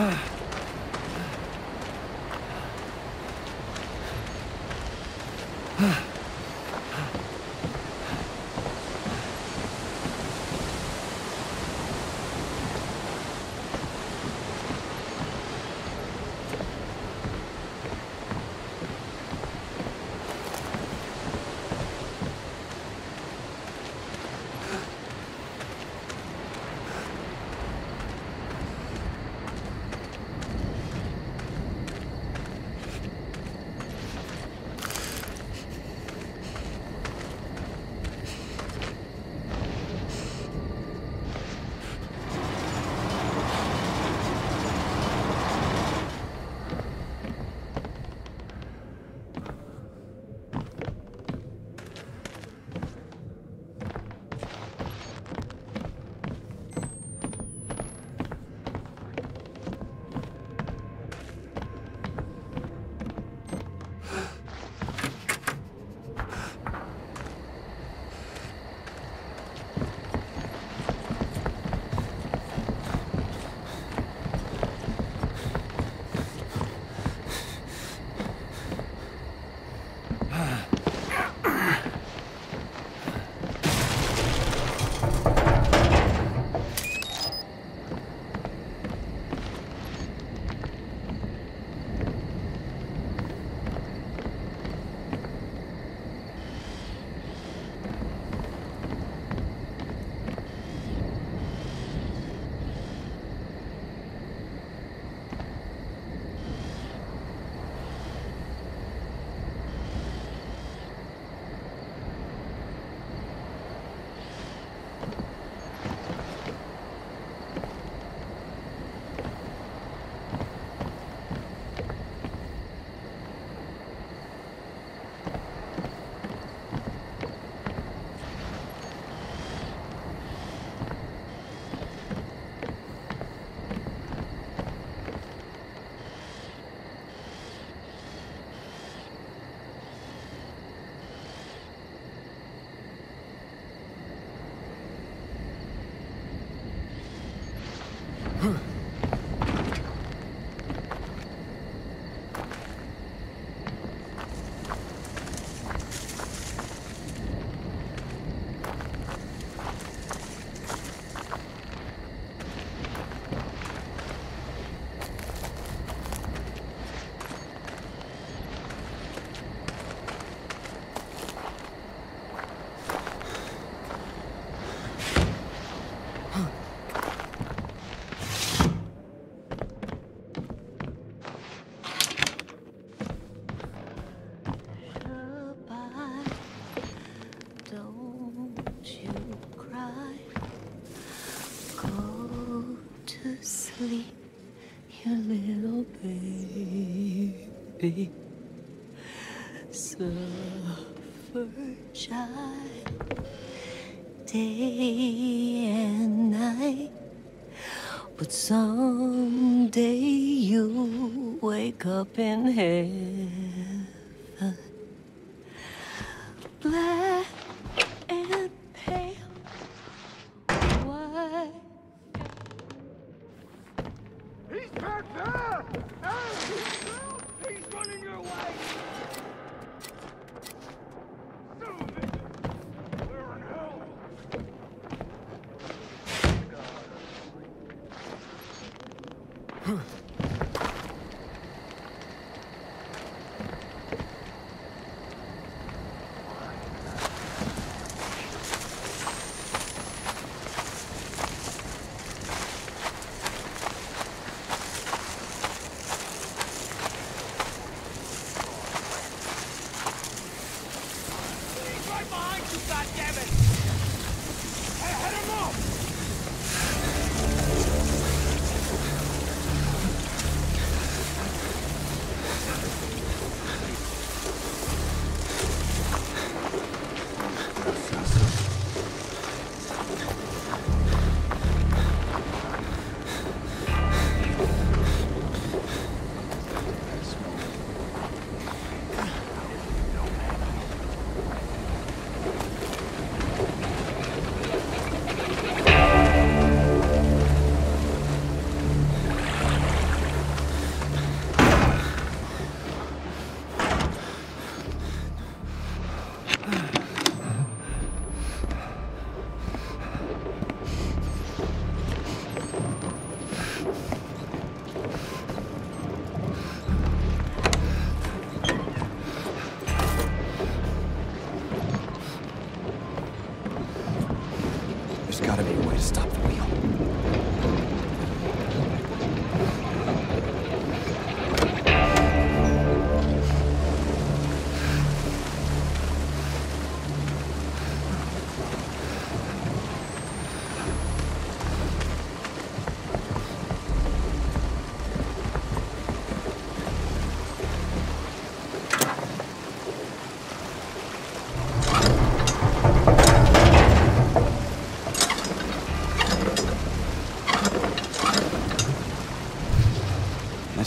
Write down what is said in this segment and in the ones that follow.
your little baby. Suffer child, day and night, but someday you'll wake up in heaven, black and pale, white. He's back there! Hey! He's running your way! Son of a bitch! We're in hell! He's right behind you, goddammit! Hey, head him off!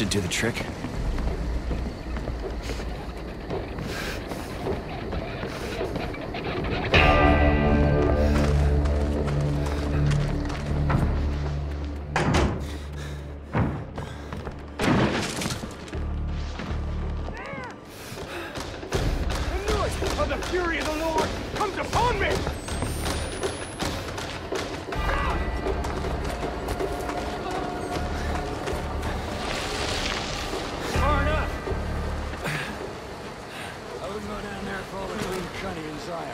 should do the trick. The fury of the Lord comes upon me! Far enough! I wouldn't go down there for all the clean cunny in Zion.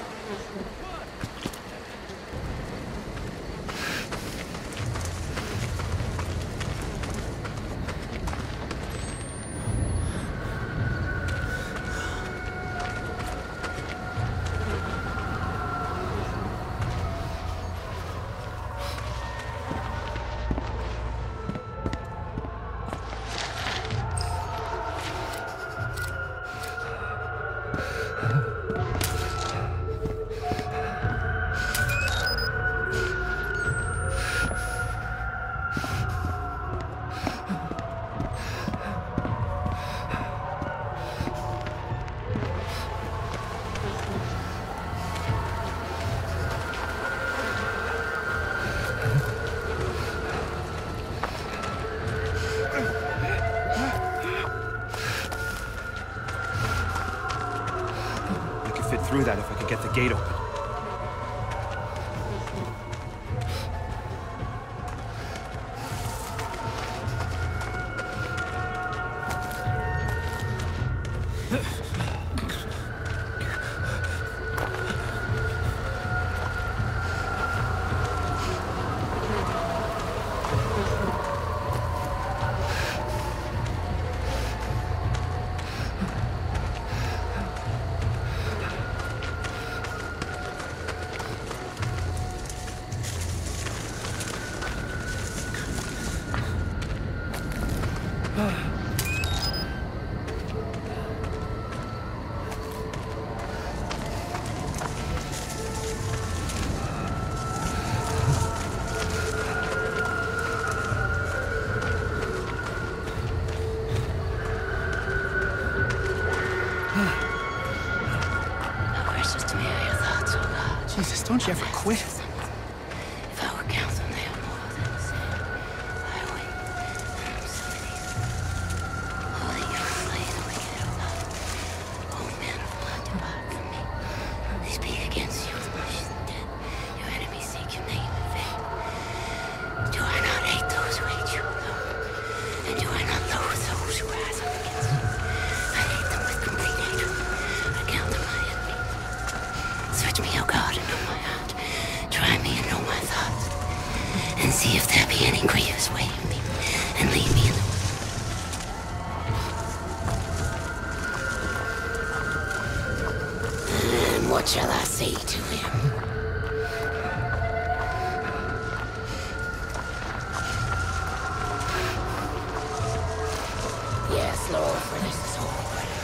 Through that if I could get the gate open. Jesus, don't you ever quit? If I were count them, they are more than the same. I wait. Holy, you slay the wicked, O God. O man of blood, depart from me. They speak against you with wishes and death. Your enemies seek your name in vain. Do I not hate those who hate you, Lord? And do I not loathe those who rise up against you? I hate them with complete hatred. I count them my enemies. Search me, O God, and know my heart. Try me and know my thoughts. And see if there be any grievous way in me. And lead me in the way. And what shall I say to him? Yes, Lord, for this is all.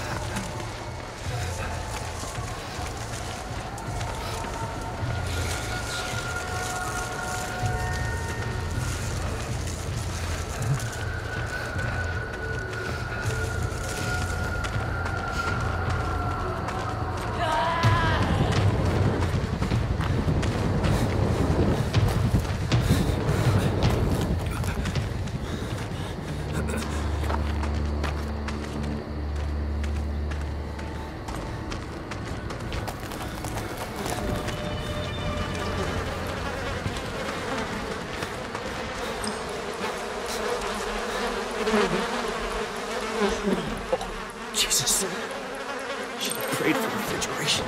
Jesus. Should have prayed for refrigeration.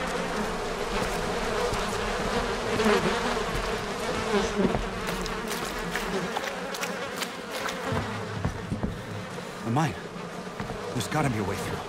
The mine. There's gotta be a way through.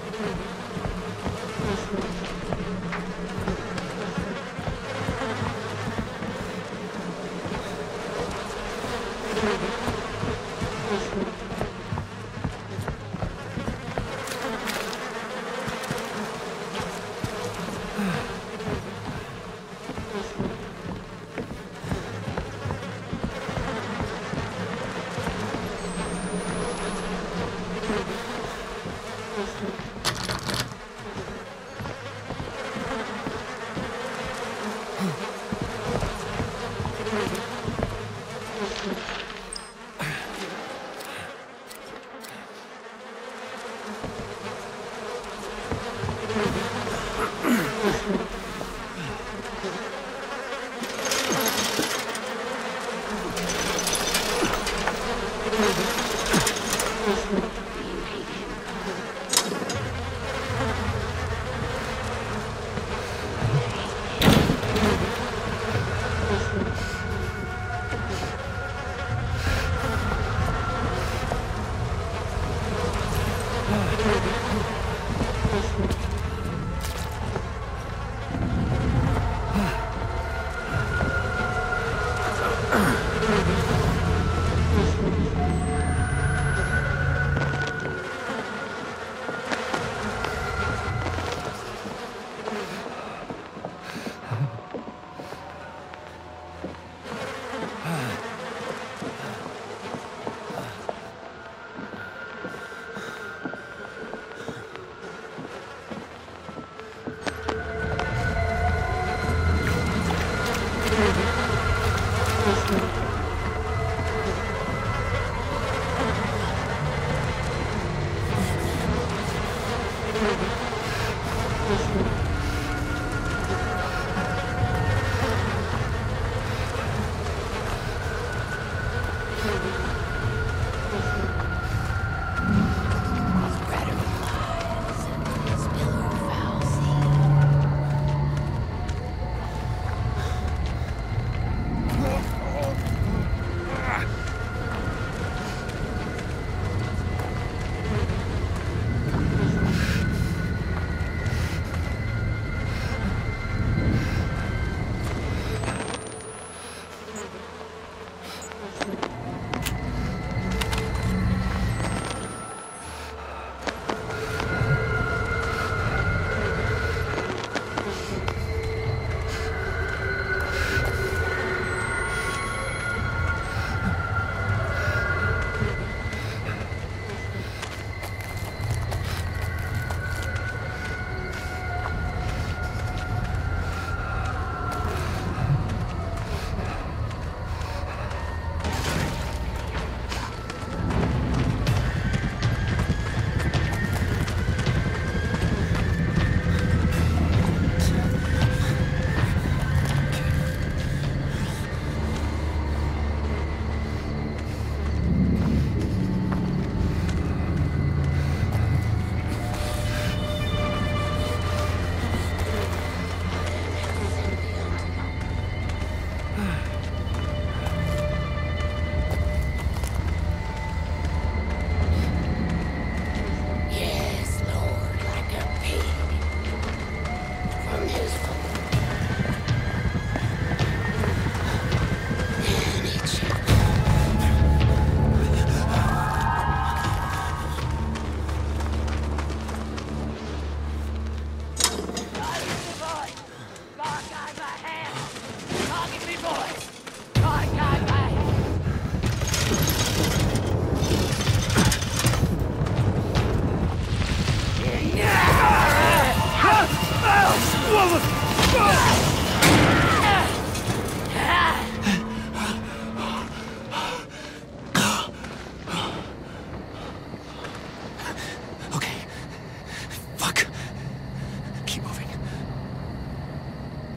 Ugh.